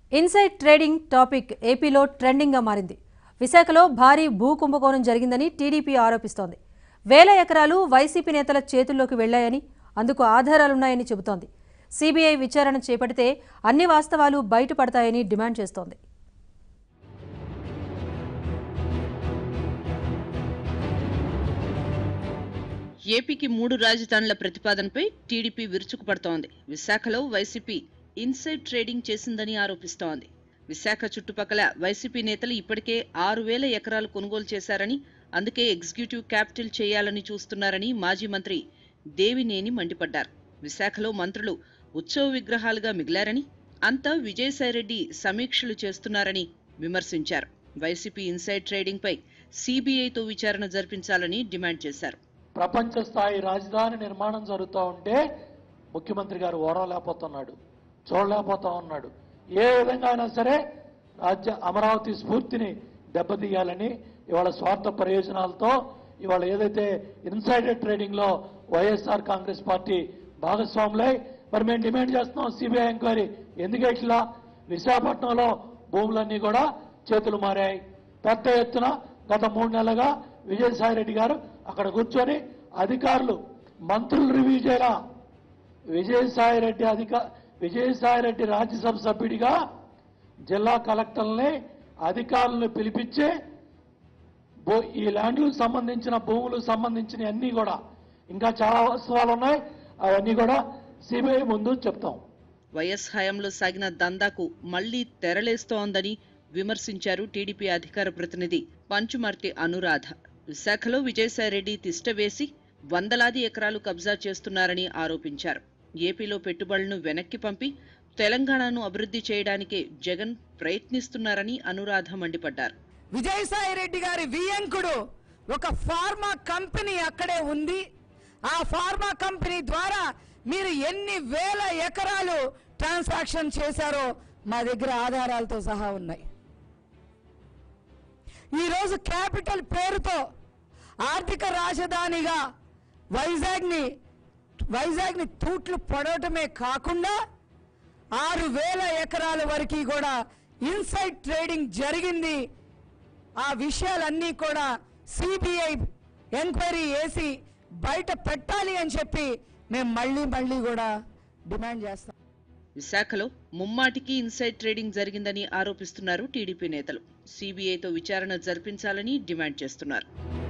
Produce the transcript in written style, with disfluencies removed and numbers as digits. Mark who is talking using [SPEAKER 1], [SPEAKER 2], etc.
[SPEAKER 1] Inside trading topic ఏపీలో ట్రెండింగ్గా మారింది. విశాఖలో భారీ భూ కుంభకోణం జరిగిందని టీడీపీ ఆరోపిస్తోంది. వేల ఎకరాలు వైసీపీ నేతల చేతుల్లోకి వెళ్లాయని, అందుకు ఆధారాలున్నాయని చెబుతోంది. సీబీఐ విచారణ చేపడితే అన్ని వాస్తవాలు బయటపడతాయని డిమాండ్ చేస్తోంది.
[SPEAKER 2] ఏపీకి 3 రాజధానుల ప్రతిపాదనపై టీడీపీ విరుచుకుపడుతోంది. విశాఖలో వైసీపీ ఇన్సైడ్ ట్రేడింగ్ చేసిందని ఆరోపిస్తోంది. విశాఖ చుట్టుపక్కల వైసీపీ నేతలు ఇప్పటికే 6,000 ఎకరాలు కొనుగోలు చేశారని, అందుకే ఎగ్జిక్యూటివ్ క్యాపిటల్ చేయాలని చూస్తున్నారని మాజీ మంత్రి దేవినేని మండిపడ్డారు. విశాఖలో మంత్రులు ఉత్సవ విగ్రహాలుగా మిగిలారని, అంతా విజయసాయిరెడ్డి సమీక్షలు చేస్తున్నారని విమర్శించారు. వైసీపీ ఇన్సైడ్ ట్రేడింగ్ పై సీబీఐతో విచారణ జరిపించాలని డిమాండ్ చేశారు.
[SPEAKER 3] ప్రపంచ స్థాయి రాజధాని నిర్మాణం జరుగుతూ ఉంటే ముఖ్యమంత్రి గారు ఓరలేకపోతున్నాడు, చూడలేకపోతా ఉన్నాడు. ఏ విధంగా అయినా సరే అమరావతి స్ఫూర్తిని దెబ్బతీయాలని ఇవాళ స్వార్థ ప్రయోజనాలతో ఇవాళ ఏదైతే ఇన్సైడర్ ట్రేడింగ్ లో వైఎస్ఆర్ కాంగ్రెస్ పార్టీ భాగస్వాములై మరి మేము డిమాండ్ చేస్తున్నాం సిబిఐ ఎంక్వైరీ. ఎందుకు ఇట్లా విశాఖపట్నంలో భూములన్నీ కూడా చేతులు మారాయి. పెద్ద ఎత్తున గత 3 నెలలుగా విజయసాయిరెడ్డి గారు అక్కడ కూర్చొని అధికారులు మంత్రులు రివ్యూ చేయాల. విజయసాయిరెడ్డి రాజ్యసభ సభ్యుడిగా జిల్లా కలెక్టర్లని అధికారులను పిలిపించి ఈ ల్యాండ్లకు సంబంధించిన భూములకు సంబంధించిన అన్ని కూడా ఇంకా చాలా వాస్తవాలు ఉన్నాయి, అవన్నీ కూడా సిబిఐ ముందు చెప్తాం.
[SPEAKER 2] వైఎస్ హయాంలో సాగిన దందాకు మళ్లీ తెరలేస్తోందని విమర్శించారు టీడీపీ అధికార ప్రతినిధి పంచుమర్తి అనురాధ. విశాఖలో విజయసాయిరెడ్డి తిష్టవేసి వందలాది ఎకరాలు కబ్జా చేస్తున్నారని ఆరోపించారు. ఏపీలో పెట్టుబడులను వెనక్కి పంపి తెలంగాణను అభివృద్ధి చేయడానికే జగన్ ప్రయత్నిస్తున్నారని అనురాధ మండిపడ్డారు.
[SPEAKER 4] విజయసాయిరెడ్డి గారి వియంకుడు ఒక ఫార్మా కంపెనీ అక్కడే ఉంది. ఆ ఫార్మా కంపెనీ ద్వారా మీరు ఎన్ని వేల ఎకరాలు ట్రాన్సాక్షన్ చేశారో మా దగ్గర ఆధారాలతో సహా ఉన్నాయి. ఈరోజు క్యాపిటల్ పేరుతో ఆర్థిక రాజధానిగా వైజాగ్ని తూట్లు పడటమే కాకుండా 6,000 ఎకరాల వరకు కూడా ఇన్సైడ్ ట్రేడింగ్ జరిగింది. ఆ విషయాలన్నీ కూడా సిబిఐ ఎంక్వైరీ చేసి బయట పెట్టాలి అని చెప్పి మేము మళ్ళీ కూడా డిమాండ్ చేస్తాం.
[SPEAKER 2] విశాఖలో ముమ్మాటికి ఇన్సైడ్ ట్రేడింగ్ జరిగిందని ఆరోపిస్తున్నారు టీడీపీ నేతలు. సీబీఐతో విచారణ జరిపించాలని డిమాండ్ చేస్తున్నారు.